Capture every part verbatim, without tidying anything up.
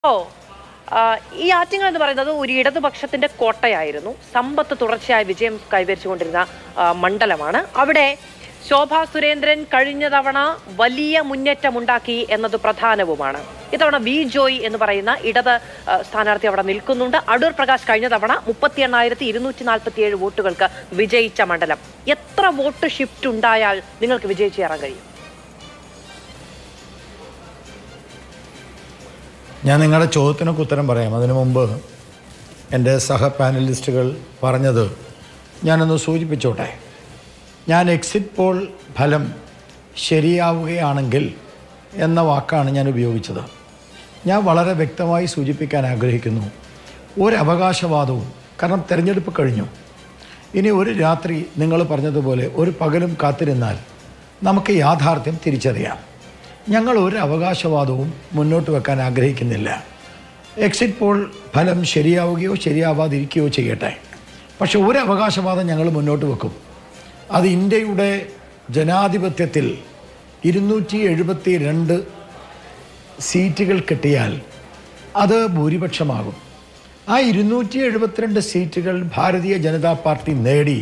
ഓ ഈ ആറ്റിങ്ങൽ എന്ന് പറയുന്നത് ഒരു ഇടതുപക്ഷത്തിന്റെ കോട്ടയായിരുന്നു. സമ്പത്ത് തുടർച്ചയായ വിജയം കൈവരിച്ചുകൊണ്ടിരുന്ന മണ്ഡലമാണ്. അവിടെ ശോഭാ സുരേന്ദ്രൻ കഴിഞ്ഞ തവണ വലിയ മുന്നേറ്റമുണ്ടാക്കി എന്നത് പ്രധാനവുമാണ്. ഇത്തവണ വി ജോയ് എന്ന് പറയുന്ന ഇടത് സ്ഥാനാർത്ഥി അവിടെ നിൽക്കുന്നുണ്ട്. അടൂർ പ്രകാശ് കഴിഞ്ഞ തവണ മുപ്പത്തി എണ്ണായിരത്തി ഇരുന്നൂറ്റി നാൽപ്പത്തി ഏഴ് വോട്ടുകൾക്ക് വിജയിച്ച മണ്ഡലം. എത്ര വോട്ട് ഷിഫ്റ്റ് ഉണ്ടായാൽ നിങ്ങൾക്ക് വിജയിച്ചു കയറാൻ കഴിയും? ഞാൻ നിങ്ങളുടെ ചോദ്യത്തിനൊക്കെ ഉത്തരം പറയാം. അതിനു മുമ്പ് എൻ്റെ സഹ പാനലിസ്റ്റുകൾ പറഞ്ഞത് ഞാനൊന്ന് സൂചിപ്പിച്ചോട്ടെ. ഞാൻ എക്സിറ്റ് പോൾ ഫലം ശരിയാവുകയാണെങ്കിൽ എന്ന വാക്കാണ് ഞാൻ ഉപയോഗിച്ചത്. ഞാൻ വളരെ വ്യക്തമായി സൂചിപ്പിക്കാൻ ആഗ്രഹിക്കുന്നു, ഒരവകാശവാദവും, കാരണം തിരഞ്ഞെടുപ്പ് കഴിഞ്ഞു. ഇനി ഒരു രാത്രി നിങ്ങൾ പറഞ്ഞതുപോലെ ഒരു പകലും കാത്തിരുന്നാൽ നമുക്ക് യാഥാർത്ഥ്യം തിരിച്ചറിയാം. ഞങ്ങൾ ഒരു അവകാശവാദവും മുന്നോട്ട് വെക്കാൻ ആഗ്രഹിക്കുന്നില്ല. എക്സിറ്റ് പോൾ ഫലം ശരിയാവുകയോ ശരിയാവാതിരിക്കുകയോ ചെയ്യട്ടെ, പക്ഷെ ഒരു അവകാശവാദം ഞങ്ങൾ മുന്നോട്ട് വെക്കും. അത് ഇന്ത്യയുടെ ജനാധിപത്യത്തിൽ ഇരുന്നൂറ്റി എഴുപത്തി രണ്ട് സീറ്റുകൾ കിട്ടിയാൽ അത് ഭൂരിപക്ഷമാകും. ആ ഇരുന്നൂറ്റി എഴുപത്തിരണ്ട് സീറ്റുകൾ ഭാരതീയ ജനതാ പാർട്ടി നേടി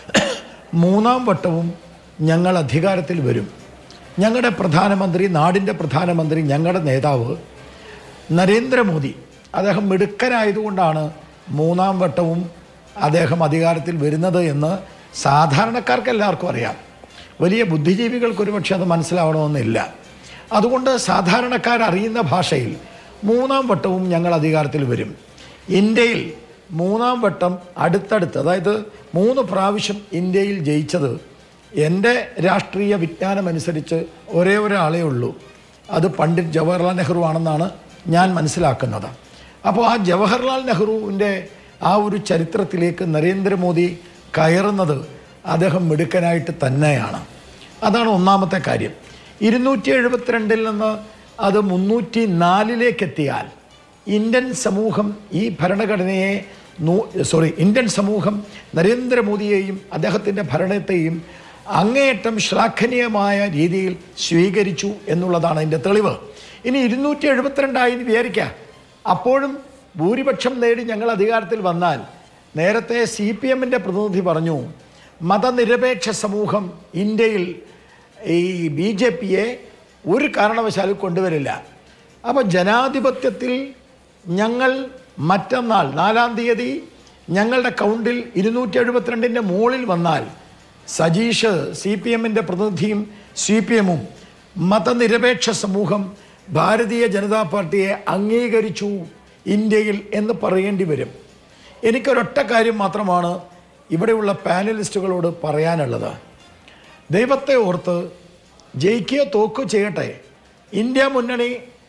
മൂന്നാം വട്ടവും ഞങ്ങൾ അധികാരത്തിൽ വരും. ഞങ്ങളുടെ പ്രധാനമന്ത്രി, നാടിൻ്റെ പ്രധാനമന്ത്രി, ഞങ്ങളുടെ നേതാവ് നരേന്ദ്രമോദി, അദ്ദേഹം മിടുക്കനായതുകൊണ്ടാണ് മൂന്നാം വട്ടവും അദ്ദേഹം അധികാരത്തിൽ വരുന്നത് എന്ന് സാധാരണക്കാർക്ക് എല്ലാവർക്കും അറിയാം. വലിയ ബുദ്ധിജീവികൾക്ക് ഒരുപക്ഷെ അത് മനസ്സിലാവണമെന്നില്ല. അതുകൊണ്ട് സാധാരണക്കാരറിയുന്ന ഭാഷയിൽ മൂന്നാം വട്ടവും ഞങ്ങൾ അധികാരത്തിൽ വരും. ഇന്ത്യയിൽ മൂന്നാം വട്ടം അടുത്തടുത്ത്, അതായത് മൂന്ന് പ്രാവശ്യം ഇന്ത്യയിൽ ജയിച്ചത് എൻ്റെ രാഷ്ട്രീയ വിജ്ഞാനമനുസരിച്ച് ഒരേ ഒരാളേ ഉള്ളൂ. അത് പണ്ഡിറ്റ് ജവഹർലാൽ നെഹ്റു ആണെന്നാണ് ഞാൻ മനസ്സിലാക്കുന്നത്. അപ്പോൾ ആ ജവഹർലാൽ നെഹ്റുവിൻ്റെ ആ ഒരു ചരിത്രത്തിലേക്ക് നരേന്ദ്രമോദി കയറുന്നത് അദ്ദേഹം മിടുക്കനായിട്ട് തന്നെയാണ്. അതാണ് ഒന്നാമത്തെ കാര്യം. ഇരുന്നൂറ്റി എഴുപത്തിരണ്ടിൽ നിന്ന് അത് മുന്നൂറ്റി നാലിലേക്കെത്തിയാൽ ഇന്ത്യൻ സമൂഹം ഈ ഭരണഘടനയെ സോറി ഇന്ത്യൻ സമൂഹം നരേന്ദ്രമോദിയെയും അദ്ദേഹത്തിൻ്റെ ഭരണത്തെയും അങ്ങേയറ്റം ശ്ലാഘനീയമായ രീതിയിൽ സ്വീകരിച്ചു എന്നുള്ളതാണ് അതിൻ്റെ തെളിവ്. ഇനി ഇരുന്നൂറ്റി എഴുപത്തിരണ്ടായി വിചാരിക്കുക, അപ്പോഴും ഭൂരിപക്ഷം നേടി ഞങ്ങൾ അധികാരത്തിൽ വന്നാൽ, നേരത്തെ സി പി എമ്മിൻ്റെ പ്രതിനിധി പറഞ്ഞു മതനിരപേക്ഷ സമൂഹം ഇന്ത്യയിൽ ഈ ബി ജെ പിയെ ഒരു കാരണവശാലും കൊണ്ടുവരില്ല. അപ്പോൾ ജനാധിപത്യത്തിൽ ഞങ്ങൾ മറ്റന്നാൾ നാലാം തീയതി ഞങ്ങളുടെ കൗണ്ടിൽ ഇരുന്നൂറ്റി എഴുപത്തിരണ്ടിൻ്റെ മുകളിൽ വന്നാൽ സജീഷ്, സി പി എമ്മിൻ്റെ പ്രതിനിധിയും സി പി എമ്മും മതനിരപേക്ഷ സമൂഹം ഭാരതീയ ജനതാ പാർട്ടിയെ അംഗീകരിച്ചു ഇന്ത്യയിൽ എന്ന് പറയേണ്ടി വരും. എനിക്കൊരൊറ്റ കാര്യം മാത്രമാണ് ഇവിടെയുള്ള പാനലിസ്റ്റുകളോട് പറയാനുള്ളത്. ദൈവത്തെ ഓർത്ത് ജയിക്കുകയോ തോക്കുകയോ ചെയ്യട്ടെ. ഇന്ത്യ മുന്നണി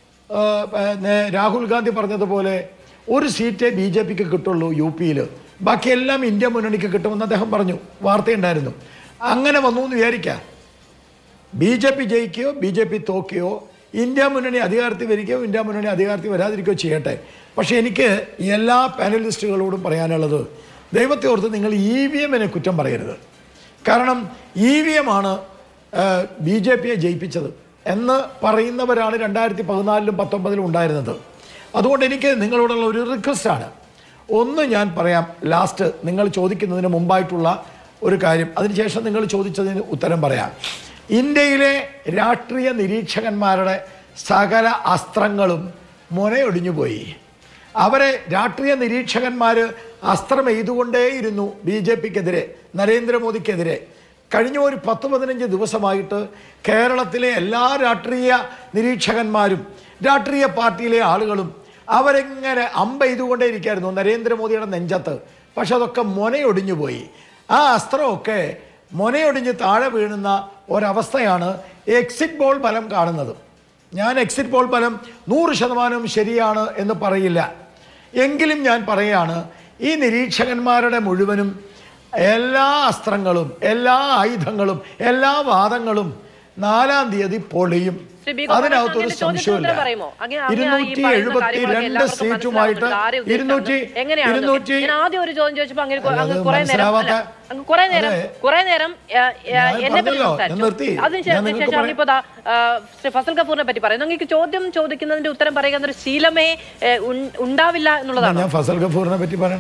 രാഹുൽ ഗാന്ധി പറഞ്ഞതുപോലെ ഒരു സീറ്റേ ബി ജെ പിക്ക് കിട്ടുള്ളൂ യു പിയിൽ, ബാക്കിയെല്ലാം ഇന്ത്യ മുന്നണിക്ക് കിട്ടുമെന്ന് അദ്ദേഹം പറഞ്ഞു, വാർത്തയുണ്ടായിരുന്നു. അങ്ങനെ വന്നു എന്ന് വിചാരിക്കാം. ബി ജെ പി ജയിക്കുകയോ ബി ജെ പി തോക്കുകയോ ഇന്ത്യ മുന്നണി അധികാരത്തിൽ വരികയോ ഇന്ത്യ മുന്നണി അധികാരത്തിൽ വരാതിരിക്കുകയോ ചെയ്യട്ടെ. പക്ഷേ എനിക്ക് എല്ലാ പാനലിസ്റ്റുകളോടും പറയാനുള്ളത്, ദൈവത്തെ ഓർത്ത് നിങ്ങൾ ഇ വി എമ്മിനെ കുറ്റം പറയരുത്. കാരണം ഇ വി എം ആണ് ബി ജെ പിയെ ജയിപ്പിച്ചത് എന്ന് പറയുന്നവരാണ് രണ്ടായിരത്തി പതിനാലിലും പത്തൊമ്പതിലും ഉണ്ടായിരുന്നത്. അതുകൊണ്ട് എനിക്ക് നിങ്ങളോടുള്ള ഒരു റിക്വസ്റ്റാണ്. ഒന്ന് ഞാൻ പറയാം, ലാസ്റ്റ് നിങ്ങൾ ചോദിക്കുന്നതിന് മുമ്പായിട്ടുള്ള ഒരു കാര്യം, അതിനുശേഷം നിങ്ങൾ ചോദിച്ചതിന് ഉത്തരം പറയാം. ഇന്ത്യയിലെ രാഷ്ട്രീയ നിരീക്ഷകന്മാരുടെ സകല അസ്ത്രങ്ങളും മുനയൊടിഞ്ഞു പോയി. അവരെ രാഷ്ട്രീയ നിരീക്ഷകന്മാർ അസ്ത്രം എയ്തുകൊണ്ടേയിരുന്നു ബി ജെ പിക്കെതിരെ, നരേന്ദ്രമോദിക്കെതിരെ. കഴിഞ്ഞ ഒരു പത്ത് പതിനഞ്ച് ദിവസമായിട്ട് കേരളത്തിലെ എല്ലാ രാഷ്ട്രീയ നിരീക്ഷകന്മാരും രാഷ്ട്രീയ പാർട്ടിയിലെ ആളുകളും അവരെങ്ങനെ അമ്പെയ്തുകൊണ്ടേ ഇരിക്കുകയായിരുന്നു നരേന്ദ്രമോദിയുടെ നെഞ്ചത്ത്. പക്ഷെ അതൊക്കെ മുനയൊടിഞ്ഞു പോയി. ആ അസ്ത്രമൊക്കെ മുനയൊടിഞ്ഞ് താഴെ വീഴുന്ന ഒരവസ്ഥയാണ് എക്സിറ്റ് പോൾ ഫലം കാണുന്നത്. ഞാൻ എക്സിറ്റ് പോൾ ഫലം നൂറ് ശതമാനവും ശരിയാണ് എന്ന് പറയില്ല. എങ്കിലും ഞാൻ പറയുകയാണ്, ഈ നിരീക്ഷകന്മാരുടെ മുഴുവനും എല്ലാ അസ്ത്രങ്ങളും എല്ലാ ആയുധങ്ങളും എല്ലാ വാദങ്ങളും നാലാം തീയതി പൊളിയും. അതിനകത്തൊരു സംശയമില്ല. ഇരുന്നൂറ്റി എഴുപത്തി രണ്ട് സീറ്റുമായിട്ട് ഇരുന്നൂറ്റി ഇരുന്നൂറ്റി ആദ്യം ഒരു ചോദ്യം ചോദിച്ചപ്പോ അങ്ങനെ കുറെ നേരം കുറെ നേരം കുറെ നേരം എന്നെ പറ്റി സംസാരിച്ചു. അതിനുശേഷം ഇപ്പൊ ശ്രീ ഫസൽ ഗഫൂറിനെ പറ്റി പറയുന്നു. നിങ്ങൾക്ക് ചോദ്യം ചോദിക്കുന്നതിന്റെ ഉത്തരം പറയുക എന്നൊരു ശീലമേ ഉണ്ടാവില്ല എന്നുള്ളതാണ്. ഞാൻ ഫസൽ ഗഫൂറിനെ പറ്റി പറയാം.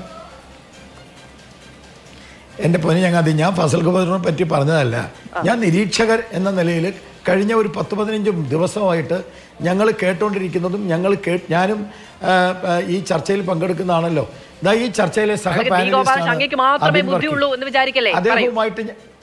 എൻ്റെ പൊന്നു ചങ്ങാതി, ഞാൻ ഫസൽ ഗഫൂറിനെ പറ്റി പറഞ്ഞതല്ല. ഞാൻ നിരീക്ഷകർ എന്ന നിലയിൽ കഴിഞ്ഞ ഒരു പത്ത് പതിനഞ്ച് ദിവസമായിട്ട് ഞങ്ങൾ കേട്ടുകൊണ്ടിരിക്കുന്നതും ഞങ്ങൾ കേ ഞാനും ഈ ചർച്ചയിൽ പങ്കെടുക്കുന്നതാണല്ലോ. ഇതാ ഈ ചർച്ചയിലെ സഹ അദ്ദേഹവുമായിട്ട്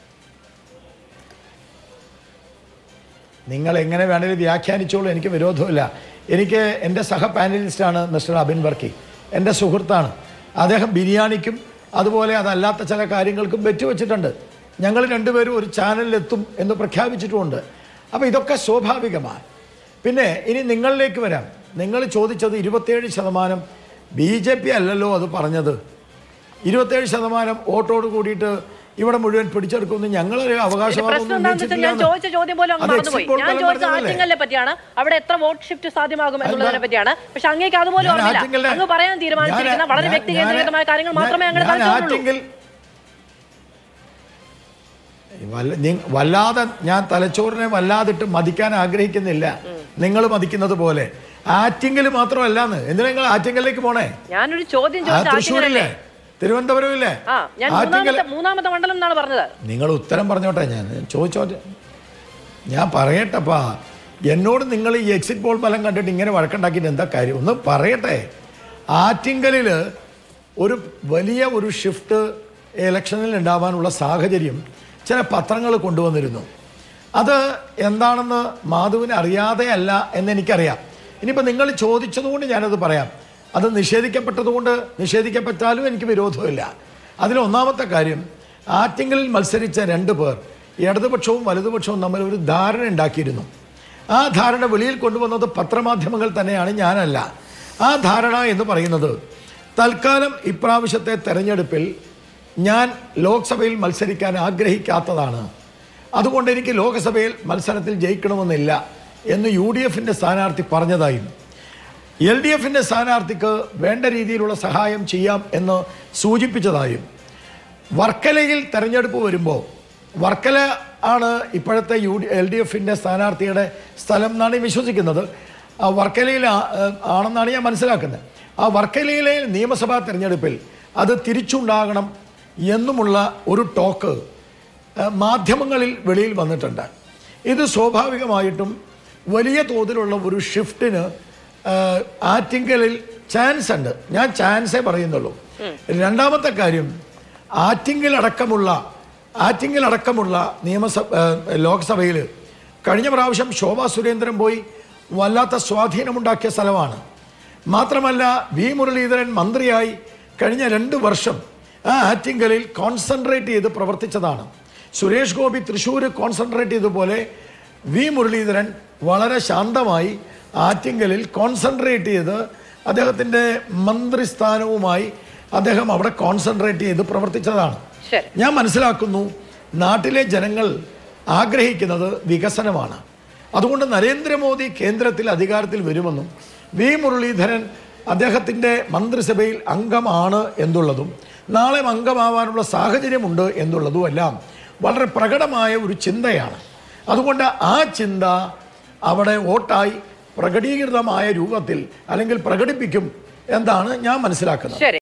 നിങ്ങൾ എങ്ങനെ വേണമെങ്കിലും വ്യാഖ്യാനിച്ചോളൂ, എനിക്ക് വിരോധമില്ല. എനിക്ക് എൻ്റെ സഹ പാനലിസ്റ്റാണ് മിസ്റ്റർ അബിൻ വർക്കി, എൻ്റെ സുഹൃത്താണ്. അദ്ദേഹം ബിരിയാണിക്കും അതുപോലെ അതല്ലാത്ത ചില കാര്യങ്ങൾക്കും വെച്ചുവെച്ചിട്ടുണ്ട്. ഞങ്ങൾ രണ്ടുപേരും ഒരു ചാനലിലെത്തും എന്ന് പ്രഖ്യാപിച്ചിട്ടുമുണ്ട്. അപ്പോൾ ഇതൊക്കെ സ്വാഭാവികമാണ്. പിന്നെ ഇനി നിങ്ങളിലേക്ക് വരാം. നിങ്ങൾ ചോദിച്ചത് ഇരുപത്തേഴ് ശതമാനം ബി ജെ പി അല്ലല്ലോ അത് പറഞ്ഞത്. ഇരുപത്തേഴ് ശതമാനം വോട്ടോട് കൂടിയിട്ട് ഇവിടെ മുഴുവൻ പിടിച്ചെടുക്കുമെന്ന് ഞങ്ങളൊരു അവകാശവാദമൊന്നും ചോദിച്ച ചോദ്യം പോലും ഞാൻ ചോദിച്ച ആറ്റിങ്ങലിനെ പറ്റിയാണ്. അവിടെ എത്ര വോട്ട് ഷിഫ്റ്റ് സാധ്യമാകും എന്നുള്ളതിനെ പറ്റിയാണ്. പക്ഷെ അങ്ങേക്ക് അതുപോലെ അങ്ങ് പറയാൻ തീരുമാനിച്ചിരിക്കുന്ന വളരെ വ്യക്തികേന്ദ്രീകൃതമായ കാര്യങ്ങൾ മാത്രമേ അങ്ങനെ വല്ലാതെ ഞാൻ തലച്ചോറിനെ വല്ലാതിട്ട് മതിക്കാൻ ആഗ്രഹിക്കുന്നില്ല, നിങ്ങൾ മതിക്കുന്നത് പോലെ. ആറ്റിങ്ങൽ മാത്രമല്ലാന്ന്. എന്തിനാ നിങ്ങൾ ആറ്റിങ്ങലിലേക്ക് പോണേ? ഞാനൊരു ചോദ്യം തൃശ്ശൂരില്ലേ, തിരുവനന്തപുരം ഇല്ലേ, മൂന്നാമത്തെ മണ്ഡലം എന്നാണ് പറഞ്ഞത്. നിങ്ങൾ ഉത്തരം പറഞ്ഞോട്ടെ, ഞാൻ ചോദിച്ചോട്ടെ, ഞാൻ പറയട്ടപ്പാ. എന്നോട് നിങ്ങൾ ഈ എക്സിറ്റ് പോൾ ഫലം കണ്ടിട്ട് ഇങ്ങനെ വഴക്കുണ്ടാക്കിയിട്ട് എന്താ കാര്യം? ഒന്ന് പറയട്ടെ. ആറ്റിങ്ങലിൽ ഒരു വലിയ ഒരു ഷിഫ്റ്റ് ഇലക്ഷനിൽ ഉണ്ടാവാനുള്ള സാഹചര്യം ചില പത്രങ്ങൾ കൊണ്ടുവന്നിരുന്നു. അത് എന്താണെന്ന് മാധുവിന് അറിയാതെ അല്ല എന്നെനിക്കറിയാം. ഇനിയിപ്പോൾ നിങ്ങൾ ചോദിച്ചതുകൊണ്ട് ഞാനത് പറയാം. അത് നിഷേധിക്കപ്പെട്ടതുകൊണ്ട് നിഷേധിക്കപ്പെട്ടാലും എനിക്ക് വിരോധമില്ല. അതിലൊന്നാമത്തെ കാര്യം, ആറ്റിങ്ങലിൽ മത്സരിച്ച രണ്ട് പേർ ഇടതുപക്ഷവും വലതുപക്ഷവും തമ്മിൽ ഒരു ധാരണ ഉണ്ടാക്കിയിരുന്നു. ആ ധാരണ വെളിയിൽ കൊണ്ടുവന്നത് പത്രമാധ്യമങ്ങൾ തന്നെയാണ്, ഞാനല്ല. ആ ധാരണ എന്ന് പറയുന്നത്, തൽക്കാലം ഇപ്രാവശ്യത്തെ തെരഞ്ഞെടുപ്പിൽ ഞാൻ ലോക്സഭയിൽ മത്സരിക്കാൻ ആഗ്രഹിക്കാത്തതാണ്, അതുകൊണ്ട് എനിക്ക് ലോക്സഭയിൽ മത്സരത്തിൽ ജയിക്കണമെന്നില്ല എന്ന് യു ഡി എഫിൻ്റെ സ്ഥാനാർത്ഥി പറഞ്ഞതായും എൽ ഡി എഫിൻ്റെ സ്ഥാനാർത്ഥിക്ക് വേണ്ട രീതിയിലുള്ള സഹായം ചെയ്യാം എന്ന് സൂചിപ്പിച്ചതായും, വർക്കലയിൽ തെരഞ്ഞെടുപ്പ് വരുമ്പോൾ, വർക്കല ആണ് ഇപ്പോഴത്തെ യു ഡി എൽ ഡി എഫിൻ്റെ സ്ഥാനാർത്ഥിയുടെ സ്ഥലം എന്നാണ് വിശ്വസിക്കുന്നത്. ആ വർക്കലയിൽ ആണെന്നാണ് ഞാൻ മനസ്സിലാക്കുന്നത്. ആ വർക്കലയിലെ നിയമസഭാ തെരഞ്ഞെടുപ്പിൽ അത് തിരിച്ചുണ്ടാകണം എന്നുമുള്ള ഒരു ടോക്ക് മാധ്യമങ്ങളിൽ വെളിയിൽ വന്നിട്ടുണ്ട്. ഇത് സ്വാഭാവികമായിട്ടും വലിയ തോതിലുള്ള ഒരു ഷിഫ്റ്റിന് ആറ്റിങ്ങലിൽ ചാൻസ് ഉണ്ട്. ഞാൻ ചാൻസേ പറയുന്നുള്ളൂ. രണ്ടാമത്തെ കാര്യം, ആറ്റിങ്ങൽ അടക്കമുള്ള ആറ്റിങ്ങൽ അടക്കമുള്ള നിയമസഭ ലോക്സഭയിൽ കഴിഞ്ഞ പ്രാവശ്യം ശോഭാ സുരേന്ദ്രൻ പോയി വല്ലാത്ത സ്വാധീനമുണ്ടാക്കിയ സ്ഥലമാണ്. മാത്രമല്ല, വി മുരളീധരൻ മന്ത്രിയായി കഴിഞ്ഞ രണ്ട് വർഷം ആ ആറ്റിങ്ങലിൽ കോൺസെൻട്രേറ്റ് ചെയ്ത് പ്രവർത്തിച്ചതാണ്. സുരേഷ് ഗോപി തൃശ്ശൂർ കോൺസെൻട്രേറ്റ് ചെയ്തതുപോലെ വി മുരളീധരൻ വളരെ ശാന്തമായി ആറ്റിങ്ങലിൽ കോൺസെൻട്രേറ്റ് ചെയ്ത് അദ്ദേഹത്തിൻ്റെ മന്ത്രിസ്ഥാനവുമായി അദ്ദേഹം അവിടെ കോൺസെൻട്രേറ്റ് ചെയ്ത് പ്രവർത്തിച്ചതാണ്. ഞാൻ മനസ്സിലാക്കുന്നു നാട്ടിലെ ജനങ്ങൾ ആഗ്രഹിക്കുന്നത് വികസനമാണ്. അതുകൊണ്ട് നരേന്ദ്രമോദി കേന്ദ്രത്തിൽ അധികാരത്തിൽ വരുമെന്നും വി മുരളീധരൻ അദ്ദേഹത്തിൻ്റെ മന്ത്രിസഭയിൽ അംഗമാണ് എന്നുള്ളതും നാളെ അംഗമാവാനുള്ള സാഹചര്യമുണ്ട് എന്നുള്ളതും എല്ലാം വളരെ പ്രകടമായ ഒരു ചിന്തയാണ്. അതുകൊണ്ട് ആ ചിന്ത അവിടെ വോട്ടായി പ്രകടീകൃതമായ രൂപത്തിൽ അല്ലെങ്കിൽ പ്രകടിപ്പിക്കും എന്നാണ് ഞാൻ മനസ്സിലാക്കുന്നത്.